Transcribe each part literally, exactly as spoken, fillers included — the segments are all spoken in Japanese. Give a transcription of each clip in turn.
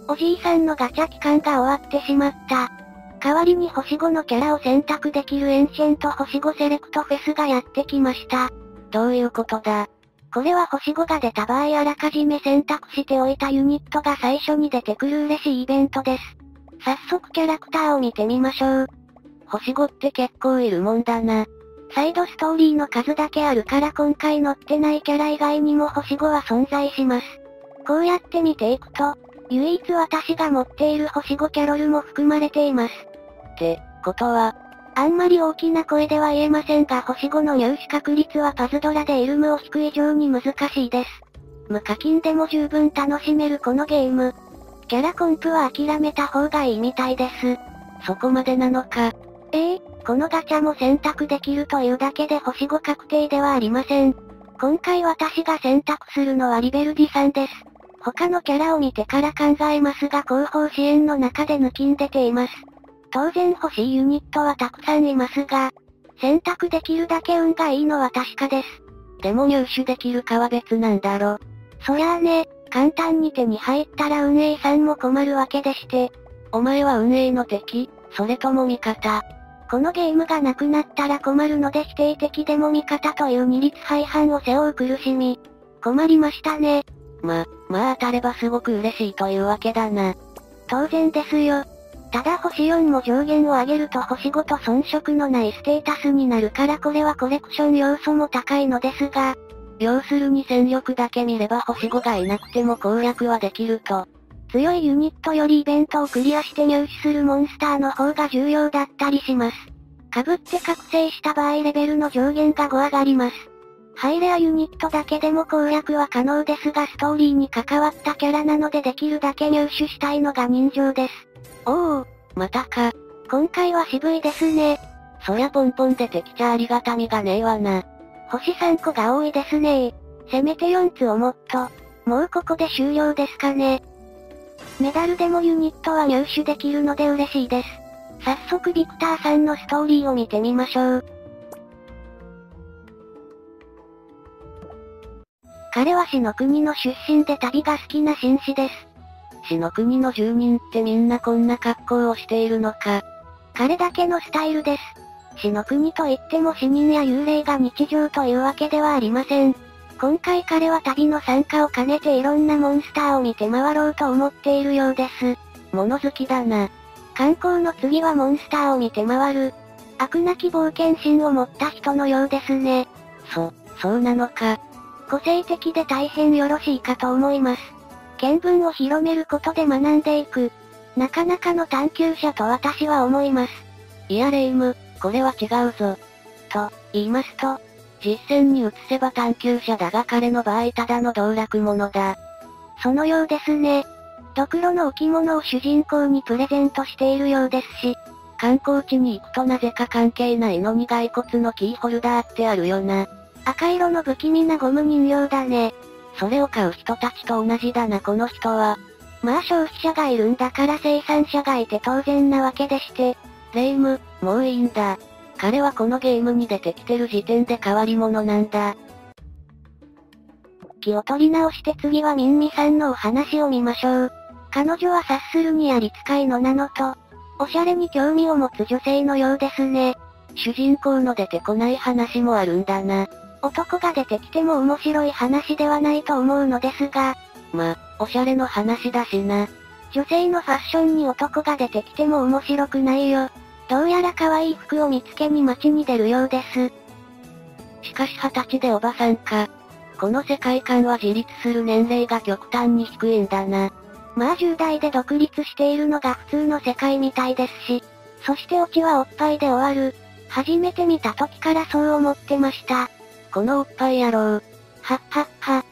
おじいさんのガチャ期間が終わってしまった。代わりに星ごのキャラを選択できるエンシェント星ごセレクトフェスがやってきました。 どういうことだ？ これは星ごが出た場合あらかじめ選択しておいたユニットが最初に出てくる嬉しいイベントです。早速キャラクターを見てみましょう。 星ごって結構いるもんだな。 サイドストーリーの数だけあるから今回載ってないキャラ以外にも星ごは存在します。こうやって見ていくと、唯一私が持っている星ごキャロルも含まれています。 ってことは、 あんまり大きな声では言えませんが星ごの入手確率はパズドラでイルムを引く以上に難しいです。無課金でも十分楽しめるこのゲーム。キャラコンプは諦めた方がいいみたいです。 そこまでなのか。 ええー、このガチャも選択できるというだけで星ご確定ではありません。今回私が選択するのはリベルディさんです。他のキャラを見てから考えますが後方支援の中で抜きん出ています。当然欲しいユニットはたくさんいますが、選択できるだけ運がいいのは確かです。 でも入手できるかは別なんだろ。 そりゃあね、簡単に手に入ったら運営さんも困るわけでして。 お前は運営の敵、それとも味方。 このゲームがなくなったら困るので否定的でも味方という二律背反を背負う苦しみ。困りましたね。 ま、まあ当たればすごく嬉しいというわけだな。 当然ですよ。ただ星よんも上限を上げると星ごと遜色のないステータスになるからこれはコレクション要素も高いのですが、 要するに戦力だけ見れば星ごがいなくても攻略はできると。 強いユニットよりイベントをクリアして入手するモンスターの方が重要だったりします。被って覚醒した場合レベルの上限がご上がります。ハイレアユニットだけでも攻略は可能ですがストーリーに関わったキャラなのでできるだけ入手したいのが人情です。 おお、またか。 今回は渋いですね。 そりゃポンポン出てきちゃありがたみがねえわな。 星さんこが多いですね。せめてよんつをもっと。もうここで終了ですかね。メダルでもユニットは入手できるので嬉しいです。早速ビクターさんのストーリーを見てみましょう。彼は死の国の出身で旅が好きな紳士です。 死の国の住人ってみんなこんな格好をしているのか。 彼だけのスタイルです。死の国といっても死人や幽霊が日常というわけではありません。今回彼は旅の参加を兼ねていろんなモンスターを見て回ろうと思っているようです。 物好きだな。 観光の次はモンスターを見て回る。飽くなき冒険心を持った人のようですね。 そ、そうなのか。 個性的で大変よろしいかと思います。見聞を広めることで学んでいく。なかなかの探求者と私は思います。 いやレイム、これは違うぞ。 と、言いますと、 実践に移せば探求者だが彼の場合ただの道楽者だ。 そのようですね。ドクロの置物を主人公にプレゼントしているようですし、 観光地に行くとなぜか関係ないのに骸骨のキーホルダーってあるよな。 赤色の不気味なゴム人形だね。 それを買う人たちと同じだなこの人は。 まあ消費者がいるんだから生産者がいて当然なわけでして。 レイム、もういいんだ。彼はこのゲームに出てきてる時点で変わり者なんだ。 気を取り直して次はミンミさんのお話を見ましょう。彼女は察するにやり使いのなのと、おしゃれに興味を持つ女性のようですね。 主人公の出てこない話もあるんだな。 男が出てきても面白い話ではないと思うのですが、 ま、おしゃれの話だしな。 女性のファッションに男が出てきても面白くないよ。どうやら可愛い服を見つけに街に出るようです。 しかし二十歳でおばさんか。この世界観は自立する年齢が極端に低いんだな。 まあじゅう代で独立しているのが普通の世界みたいですし、そしてオチはおっぱいで終わる。初めて見た時からそう思ってました。 このおっぱい野郎。 はっはっは。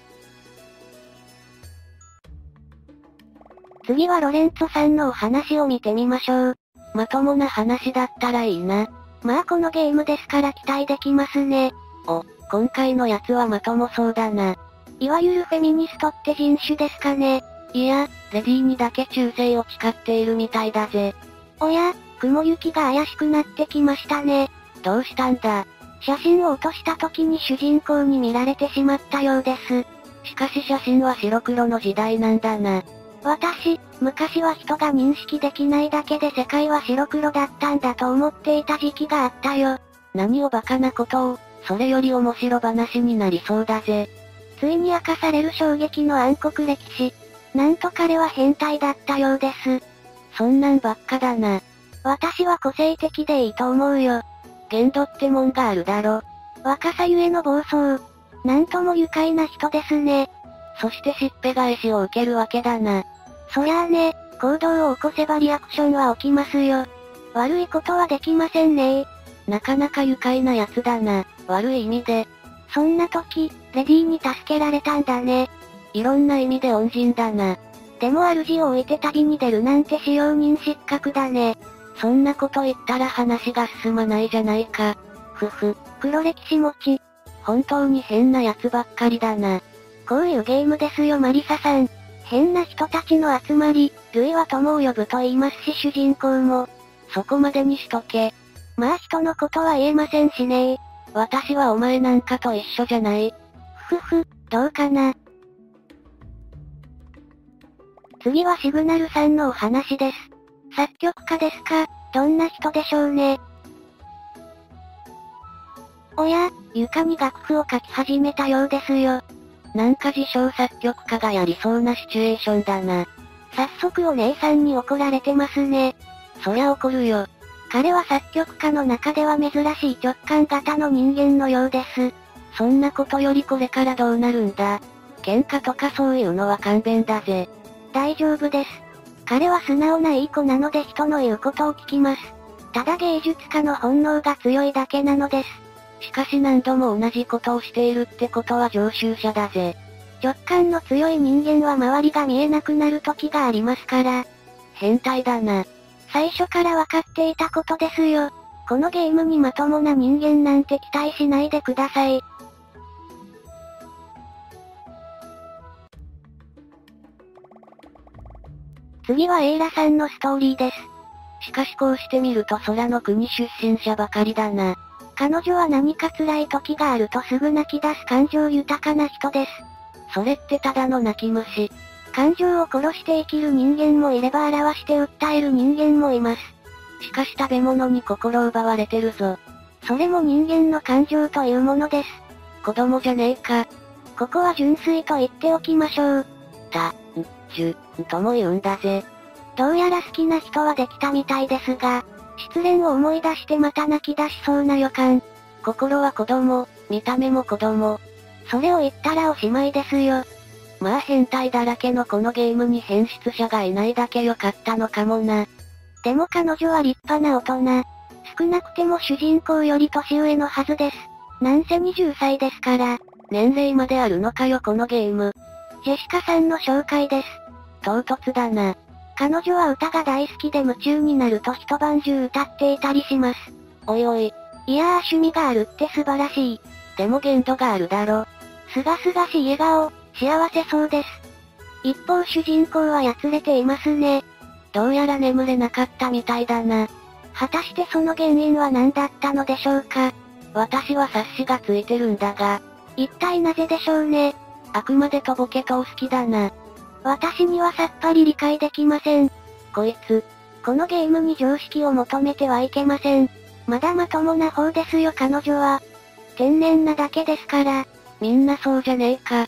次はロレンツォさんのお話を見てみましょう。 まともな話だったらいいな。 まあこのゲームですから期待できますね。 お、今回のやつはまともそうだな。 いわゆるフェミニストって人種ですかね。 いや、レディーにだけ忠誠を誓っているみたいだぜ。 おや、雲行きが怪しくなってきましたね。 どうしたんだ？ 写真を落とした時に主人公に見られてしまったようです。 しかし写真は白黒の時代なんだな。 私、昔は人が認識できないだけで世界は白黒だったんだと思っていた時期があったよ。 何をバカなことを、それより面白話になりそうだぜ。 ついに明かされる衝撃の暗黒歴史。なんと彼は変態だったようです。 そんなんばっかだな。 私は個性的でいいと思うよ。 限度ってもんがあるだろ。 若さゆえの暴走。なんとも愉快な人ですね。 そしてしっぺ返しを受けるわけだな。 そりゃあね、行動を起こせばリアクションは起きますよ。悪いことはできませんね。 なかなか愉快なやつだな、悪い意味で。 そんな時、レディーに助けられたんだね。 いろんな意味で恩人だな。 でも主を置いて旅に出るなんて使用人失格だね。 そんなこと言ったら話が進まないじゃないか。ふふ。 黒歴史持ち。 本当に変な奴ばっかりだな。 こういうゲームですよマリサさん。変な人たちの集まり、類は友を呼ぶと言いますし主人公も。 そこまでにしとけ。 まあ人のことは言えませんしね。 私はお前なんかと一緒じゃない。 ふふ、どうかな。次はシグナルさんのお話です。作曲家ですか、どんな人でしょうね。おや、床に楽譜を書き始めたようですよ。 なんか自称作曲家がやりそうなシチュエーションだな。 早速お姉さんに怒られてますね。 そりゃ怒るよ。 彼は作曲家の中では珍しい直感型の人間のようです。 そんなことよりこれからどうなるんだ。喧嘩とかそういうのは勘弁だぜ。 大丈夫です。彼は素直ないい子なので人の言うことを聞きます。ただ芸術家の本能が強いだけなのです。 しかし何度も同じことをしているってことは常習者だぜ。 直感の強い人間は周りが見えなくなる時がありますから。 変態だな。 最初から分かっていたことですよ。このゲームにまともな人間なんて期待しないでください。次はエイラさんのストーリーです。 しかしこうしてみると空の国出身者ばかりだな。 彼女は何か辛い時があるとすぐ泣き出す感情豊かな人です。 それってただの泣き虫。 感情を殺して生きる人間もいれば表して訴える人間もいます。 しかし食べ物に心奪われてるぞ。 それも人間の感情というものです。 子供じゃねえか。 ここは純粋と言っておきましょう。 た、ん、じゅ、んとも言うんだぜ。 どうやら好きな人はできたみたいですが、失恋を思い出してまた泣き出しそうな予感。 心は子供、見た目も子供。 それを言ったらおしまいですよ。 まあ変態だらけのこのゲームに変質者がいないだけ良かったのかもな。 でも彼女は立派な大人。少なくても主人公より年上のはずです。なんせにじゅっさいですから。 年齢まであるのかよこのゲーム。 ジェシカさんの紹介です。 唐突だな。 彼女は歌が大好きで夢中になると一晩中歌っていたりします。 おいおい。 いやー趣味があるって素晴らしい。 でも限度があるだろ。 すがすがしい笑顔、幸せそうです。一方主人公はやつれていますね。 どうやら眠れなかったみたいだな。 果たしてその原因は何だったのでしょうか。 私は察しがついてるんだが。 一体なぜでしょうね。 あくまでとぼけとお好きだな。 私にはさっぱり理解できません。 こいつ。 このゲームに常識を求めてはいけません。まだまともな方ですよ彼女は。天然なだけですから。 みんなそうじゃねえか。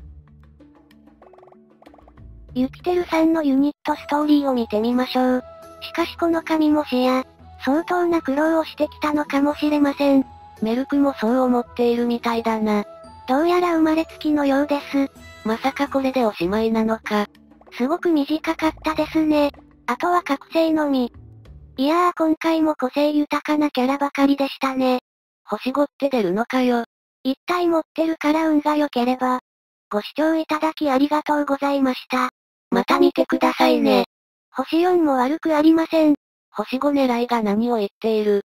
ユキテルさんのユニットストーリーを見てみましょう。しかしこの神もしや、相当な苦労をしてきたのかもしれません。 メルクもそう思っているみたいだな。 どうやら生まれつきのようです。 まさかこれでおしまいなのか。 すごく短かったですね。あとは覚醒のみ。いやー今回も個性豊かなキャラばかりでしたね。 星ごって出るのかよ。 一体持ってるから運が良ければ。ご視聴いただきありがとうございました。 また見てくださいね。 星よんも悪くありません。 星ご狙いが何を言っている。